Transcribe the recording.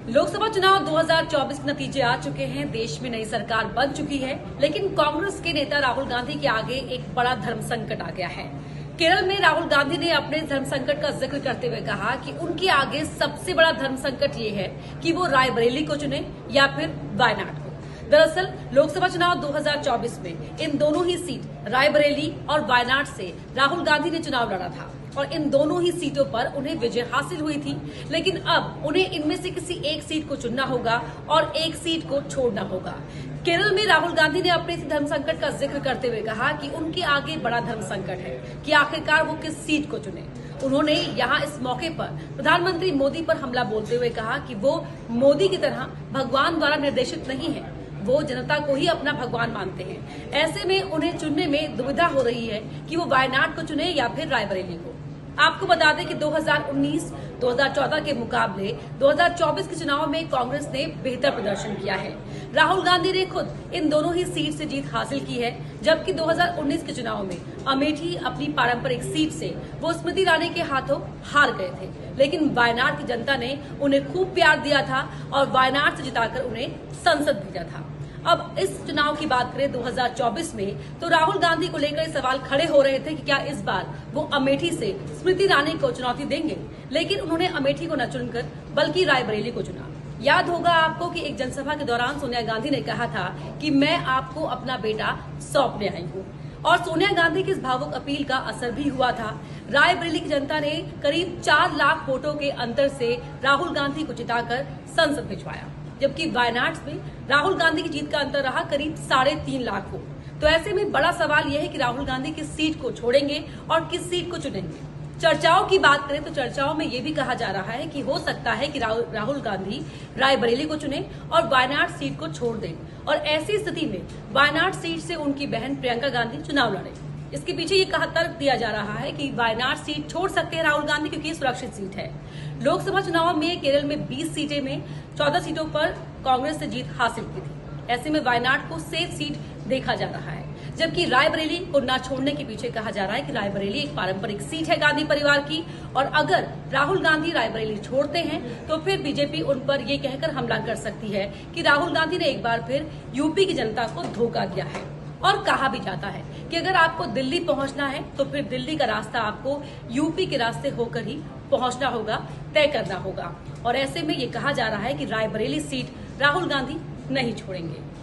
लोकसभा चुनाव 2024 के नतीजे आ चुके हैं। देश में नई सरकार बन चुकी है, लेकिन कांग्रेस के नेता राहुल गांधी के आगे एक बड़ा धर्म संकट आ गया है। केरल में राहुल गांधी ने अपने धर्म संकट का जिक्र करते हुए कहा कि उनके आगे सबसे बड़ा धर्म संकट ये है कि वो रायबरेली को चुने या फिर वायनाड को। दरअसल लोकसभा चुनाव 2024 में इन दोनों ही सीट रायबरेली और वायनाड से राहुल गांधी ने चुनाव लड़ा था और इन दोनों ही सीटों पर उन्हें विजय हासिल हुई थी। लेकिन अब उन्हें इनमें से किसी एक सीट को चुनना होगा और एक सीट को छोड़ना होगा। केरल में राहुल गांधी ने अपने इस धर्म संकट का जिक्र करते हुए कहा कि उनके आगे बड़ा धर्म संकट है कि आखिरकार वो किस सीट को चुने। उन्होंने यहाँ इस मौके पर प्रधानमंत्री मोदी पर हमला बोलते हुए कहा कि वो मोदी की तरह भगवान द्वारा निर्देशित नहीं है, वो जनता को ही अपना भगवान मानते हैं। ऐसे में उन्हें चुनने में दुविधा हो रही है कि वो वायनाड को चुने या फिर रायबरेली को। आपको बता दें कि 2019-2014 के मुकाबले 2024 के चुनाव में कांग्रेस ने बेहतर प्रदर्शन किया है। राहुल गांधी ने खुद इन दोनों ही सीट से जीत हासिल की है, जबकि 2019 के चुनाव में अमेठी अपनी पारंपरिक सीट से वो स्मृति ईरानी के हाथों हार गए थे। लेकिन वायनाड की जनता ने उन्हें खूब प्यार दिया था और वायनाड से जिताकर उन्हें संसद भेजा था। अब इस चुनाव की बात करें 2024 में, तो राहुल गांधी को लेकर सवाल खड़े हो रहे थे कि क्या इस बार वो अमेठी से स्मृति ईरानी को चुनौती देंगे। लेकिन उन्होंने अमेठी को न चुनकर बल्कि रायबरेली को चुना। याद होगा आपको कि एक जनसभा के दौरान सोनिया गांधी ने कहा था कि मैं आपको अपना बेटा सौंपने आई हूँ, और सोनिया गांधी की इस भावुक अपील का असर भी हुआ था। रायबरेली की जनता ने करीब 4 लाख वोटों के अंतर से राहुल गांधी को जिताकर संसद भिजवाया, जबकि वायनाड में राहुल गांधी की जीत का अंतर रहा करीब 3.5 लाख वोट। तो ऐसे में बड़ा सवाल यह है कि राहुल गांधी किस सीट को छोड़ेंगे और किस सीट को चुनेंगे। चर्चाओं की बात करें तो चर्चाओं में ये भी कहा जा रहा है कि हो सकता है कि राहुल गांधी रायबरेली को चुने और वायनाड सीट को छोड़ दें, और ऐसी स्थिति में वायनाड सीट से उनकी बहन प्रियंका गांधी चुनाव लड़े। इसके पीछे ये तर्क दिया जा रहा है कि वायनाड सीट छोड़ सकते हैं राहुल गांधी, क्योंकि ये सुरक्षित सीट है। लोकसभा चुनाव में केरल में 20 सीटें में 14 सीटों पर कांग्रेस ने जीत हासिल की थी। ऐसे में वायनाड को सेफ सीट देखा जा रहा है, जबकि रायबरेली को न छोड़ने के पीछे कहा जा रहा है कि रायबरेली एक पारंपरिक सीट है गांधी परिवार की, और अगर राहुल गांधी रायबरेली छोड़ते हैं तो फिर बीजेपी उन पर यह कहकर हमला कर सकती है कि राहुल गांधी ने एक बार फिर यूपी की जनता को धोखा दिया है। और कहा भी जाता है कि अगर आपको दिल्ली पहुंचना है तो फिर दिल्ली का रास्ता आपको यूपी के रास्ते होकर ही पहुंचना होगा, तय करना होगा। और ऐसे में ये कहा जा रहा है कि रायबरेली सीट राहुल गांधी नहीं छोड़ेंगे।